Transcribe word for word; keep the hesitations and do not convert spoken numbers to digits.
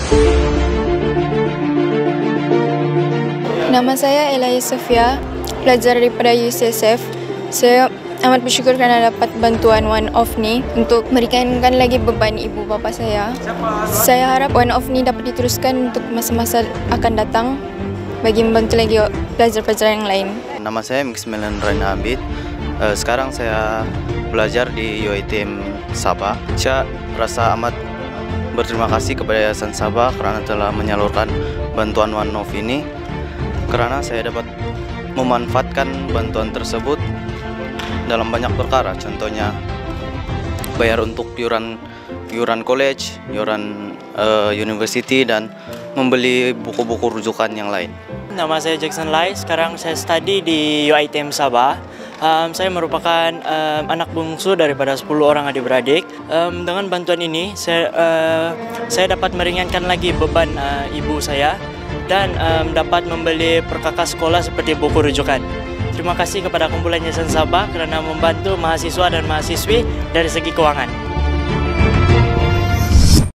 Nama saya Elaya Sofia, pelajar daripada U C S F. Saya amat bersyukur kerana dapat bantuan One Off ni untuk meringankan lagi beban ibu bapa saya. Saya harap One Off ni dapat diteruskan untuk masa-masa akan datang bagi membantu lagi pelajar-pelajar yang lain. Nama saya Maximilian Raina Abid. Sekarang saya belajar di U I T M Sabah. Saya rasa amat berterima kasih kepada Yayasan Sabah kerana telah menyalurkan bantuan One Off ini, kerana saya dapat memanfaatkan bantuan tersebut dalam banyak perkara, contohnya bayar untuk iuran iuran college, iuran uh, university, dan membeli buku-buku rujukan yang lain. Nama saya Jackson Lai, sekarang saya study di U I T M Sabah. Um, saya merupakan um, anak bungsu daripada sepuluh orang adik-beradik. Um, dengan bantuan ini, saya, uh, saya dapat meringankan lagi beban uh, ibu saya dan um, dapat membeli perkakas sekolah seperti buku rujukan. Terima kasih kepada Kumpulan Yayasan Sabah kerana membantu mahasiswa dan mahasiswi dari segi kewangan.